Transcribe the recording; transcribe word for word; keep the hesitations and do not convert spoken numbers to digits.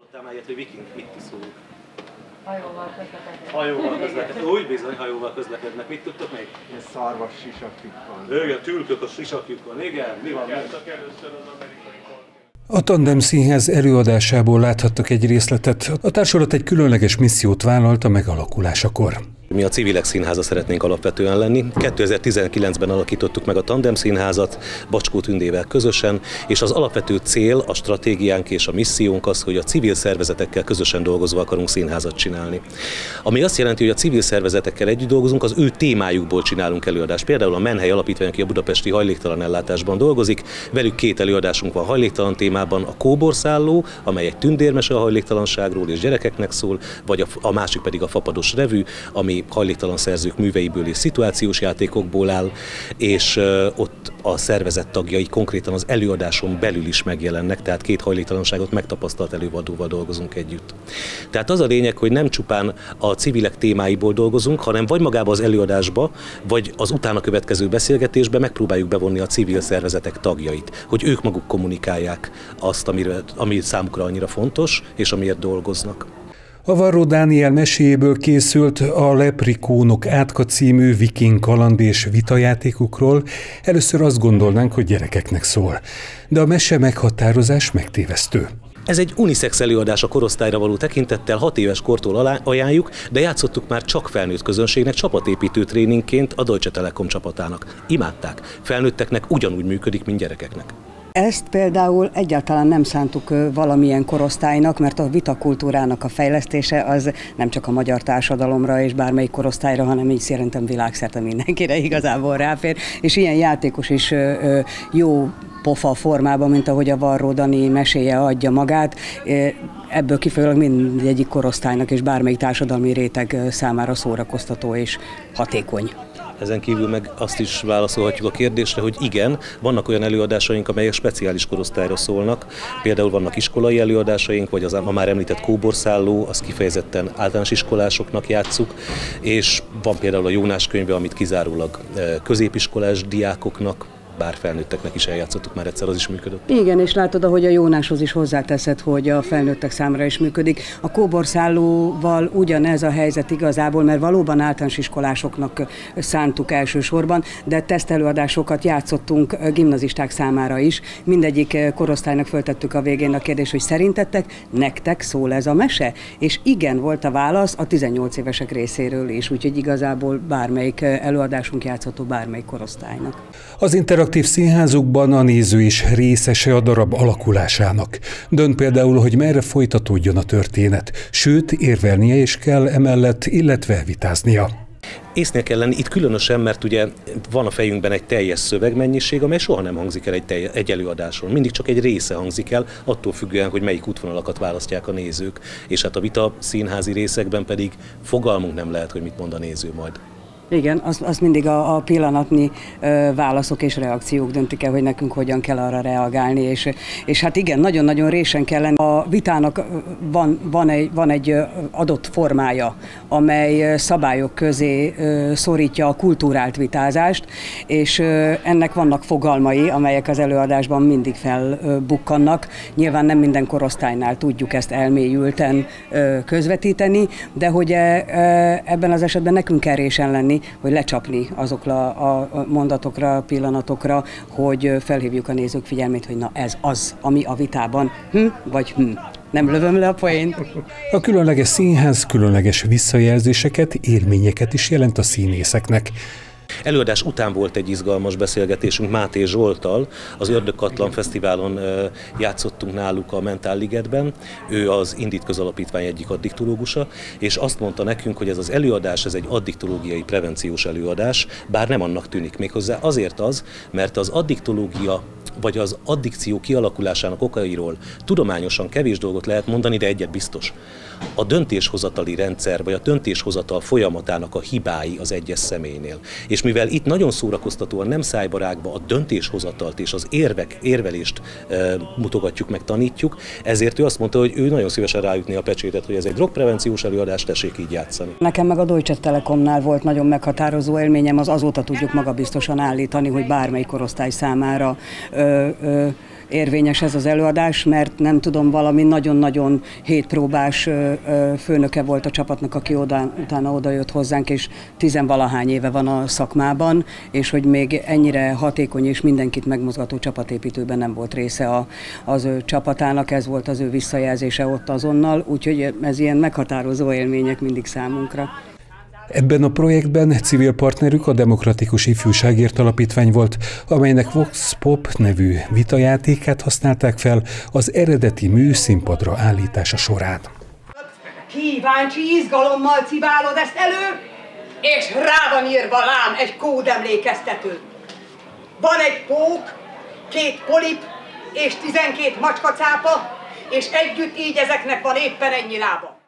Hallottál már ilyet, hogy viking mit szólunk? Hajóval közlekednek. Hajóval közlekednek. Úgy bizony, hajóval közlekednek. Mit tudtok még? Ilyen szarvas sisakjuk van. Igen, tülkök a sisakjukon. Igen, mi van még? A Tandem Színház előadásából láthattak egy részletet. A társulat egy különleges missziót vállalt a megalakulásakor. Mi a Civilek Színháza szeretnénk alapvetően lenni. kétezer-tizenkilencben alakítottuk meg a Tandem Színházat Bacskó Tündével közösen, és az alapvető cél, a stratégiánk és a missziónk az, hogy a civil szervezetekkel közösen dolgozva akarunk színházat csinálni. Ami azt jelenti, hogy a civil szervezetekkel együtt dolgozunk, az ő témájukból csinálunk előadást. Például a Menhely Alapítvány, aki a budapesti hajléktalan ellátásban dolgozik, velük két előadásunk van hajléktalan témában, a Kóborszálló, amely egy tündérmese a hajléktalanságról és gyerekeknek szól, vagy a, a másik pedig a Fapados revű, ami hajléktalan szerzők műveiből és szituációs játékokból áll, és uh, ott a szervezet tagjai konkrétan az előadáson belül is megjelennek, tehát két hajléktalanságot megtapasztalt előadóval dolgozunk együtt. Tehát az a lényeg, hogy nem csupán a civilek témáiból dolgozunk, hanem vagy magába az előadásba, vagy az utána következő beszélgetésbe megpróbáljuk bevonni a civil szervezetek tagjait, hogy ők maguk kommunikálják azt, amire, ami számukra annyira fontos, és amiért dolgoznak. A Varró Dániel meséjéből készült a Leprikónok Átka című viking kaland és vitajátékukról először azt gondolnánk, hogy gyerekeknek szól, de a mese meghatározás megtévesztő. Ez egy unisex előadás a korosztályra való tekintettel, hat éves kortól ajánljuk, de játszottuk már csak felnőtt közönségnek, csapatépítő tréningként a Deutsche Telekom csapatának. Imádták. Felnőtteknek ugyanúgy működik, mint gyerekeknek. Ezt például egyáltalán nem szántuk valamilyen korosztálynak, mert a vitakultúrának a fejlesztése az nem csak a magyar társadalomra és bármelyik korosztályra, hanem így szerintem világszerte mindenkire igazából ráfér, és ilyen játékos is jó pofa formában, mint ahogy a Varró Dani meséje adja magát. Ebből kifolyólag mindegyik korosztálynak és bármelyik társadalmi réteg számára szórakoztató és hatékony. Ezen kívül meg azt is válaszolhatjuk a kérdésre, hogy igen, vannak olyan előadásaink, amelyek speciális korosztályra szólnak. Például vannak iskolai előadásaink, vagy az a már említett Kóborszálló, az kifejezetten általános iskolásoknak játsszuk, és van például a Jónás könyve, amit kizárólag középiskolás diákoknak, bár felnőtteknek is eljátszottuk már egyszer, az is működött. Igen, és látod, ahogy a Jónáshoz is hozzáteszed, hogy a felnőttek számára is működik. A Kóborszállóval ugyanez a helyzet igazából, mert valóban általános iskolásoknak szántuk elsősorban, de tesztelőadásokat játszottunk gimnazisták számára is. Mindegyik korosztálynak föltettük a végén a kérdést, hogy szerintetek nektek szól ez a mese? És igen volt a válasz a tizennyolc évesek részéről is, úgyhogy igazából bármelyik előadásunk játszható bármelyik korosztálynak. Az interaktív színházukban a néző is részese a darab alakulásának. Dönt például, hogy merre folytatódjon a történet, sőt, érvelnie is kell emellett, illetve vitáznia. Észnél kell lenni itt különösen, mert ugye van a fejünkben egy teljes szövegmennyiség, amely soha nem hangzik el egy, telj, egy előadáson. Mindig csak egy része hangzik el, attól függően, hogy melyik útvonalakat választják a nézők. És hát a vita színházi részekben pedig fogalmunk nem lehet, hogy mit mond a néző majd. Igen, az, az mindig a, a pillanatnyi ö, válaszok és reakciók döntik el, hogy nekünk hogyan kell arra reagálni, és, és hát igen, nagyon-nagyon résen kell lenni. A vitának van, van, egy, van egy adott formája, amely szabályok közé ö, szorítja a kulturált vitázást, és ö, ennek vannak fogalmai, amelyek az előadásban mindig felbukkannak. Nyilván nem minden korosztálynál tudjuk ezt elmélyülten ö, közvetíteni, de hogy e, e, ebben az esetben nekünk kell résen lenni, hogy lecsapni azokra a mondatokra, pillanatokra, hogy felhívjuk a nézők figyelmét, hogy na ez az, ami a vitában hm vagy hm. Nem lövöm le a poént. A különleges színház különleges visszajelzéseket, élményeket is jelent a színészeknek. Előadás után volt egy izgalmas beszélgetésünk Máté Zsolttal, az Ördögkatlan Fesztiválon játszottunk náluk a Mentál Ligetben, ő az Indit Közalapítvány egyik addiktológusa, és azt mondta nekünk, hogy ez az előadás, ez egy addiktológiai prevenciós előadás, bár nem annak tűnik, méghozzá azért az, mert az addiktológia vagy az addikció kialakulásának okairól tudományosan kevés dolgot lehet mondani, de egyet biztos. A döntéshozatali rendszer, vagy a döntéshozatal folyamatának a hibái az egyes személynél. És mivel itt nagyon szórakoztatóan nem szájbarágba a döntéshozatalt és az érvek, érvelést e, mutogatjuk meg, tanítjuk, ezért ő azt mondta, hogy ő nagyon szívesen rájutni a pecsétet, hogy ez egy drogprevenciós előadás, tessék így játszani. Nekem meg a Deutsche Telekomnál volt nagyon meghatározó élményem, az azóta tudjuk magabiztosan állítani, hogy bármelyik korosztály számára ö, ö, érvényes ez az előadás, mert nem tudom, valami nagyon-nagyon hétpróbás főnöke volt a csapatnak, aki oda, utána odajött hozzánk, és tizenvalahány éve van a szakmában, és hogy még ennyire hatékony és mindenkit megmozgató csapatépítőben nem volt része a, az ő csapatának, ez volt az ő visszajelzése ott azonnal, úgyhogy ez ilyen meghatározó élmények mindig számunkra. Ebben a projektben civil partnerük a Demokratikus Ifjúságért Alapítvány volt, amelynek Vox Pop nevű vitajátékát használták fel az eredeti mű színpadra állítása során. Kíváncsi izgalommal cibálod ezt elő, és rá van írva rám egy kódemlékeztető. Van egy pók, két polip és tizenkét macskacápa, és együtt így ezeknek van éppen ennyi lába.